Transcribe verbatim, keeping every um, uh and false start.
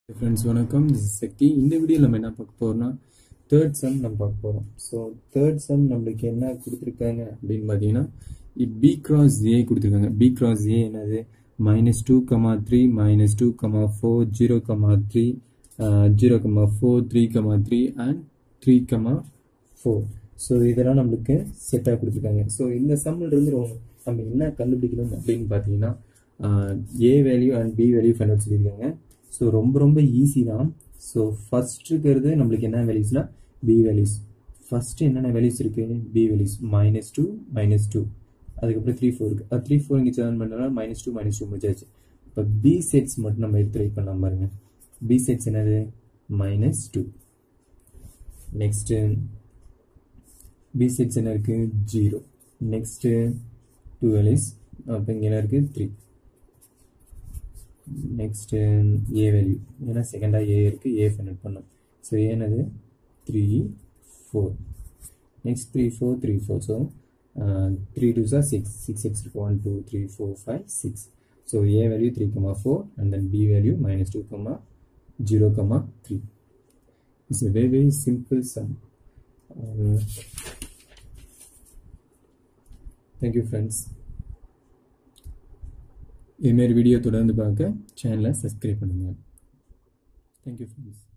Friends, வணக்கம். This is Seki. இந்த வீடியோல நம்ம என்ன பார்க்க போறோம்னா third sum நம்ம பார்க்க போறோம். So third sum நமக்கு என்ன கொடுத்திருக்காங்க அப்படினு பாத்தீங்கன்னா b cross a கொடுத்திருக்காங்க. b cross a என்னது minus two, three, minus two, four, zero, three, uh, zero, four, three, three and three, four. So இதெல்லாம் நமக்கு செட்டா கொடுத்திருக்காங்க. So இந்த சம்ல இருந்து நம்ம என்ன கண்டுபிடிக்கணும் அப்படினு பாத்தீங்கன்னா a value and b value find சொல்லிருக்காங்க. So ரொம்ப ரொம்ப ஈஸி தான். So first இருக்கிறது நம்மளுக்கு என்ன வேல்யூஸ்னா b values. First என்னென்ன வேல்யூஸ் இருக்கு b values minus two minus two. அதுக்கு அப்புறம் three four இருக்கு. three four இங்க சேஞ்ச் பண்ணனா minus two minus two முடிஞ்சாச்சு. இப்ப b sets மட்டும் நம்ம எடுத்து ட்ரை பண்ணலாம் பாருங்க. b sets என்னது minus two. Next b sets என்ன இருக்கு zero. Next two values அப்ப இங்க என்ன இருக்கு three. Next a value ஏன்னா செகண்டா a இருக்கு a ஃபைண்ட் பண்ணோம். So a என்னது three four. Next three four three four. So uh, three twos are six. six x one two three four five six. So a value three four and then b value minus two zero three. It's a very very simple sum. Uh, thank you friends. இதே மாதிரி video தொடர்ந்து பார்க்க சேனலை subscribe பண்ணுங்க. Thank you friends.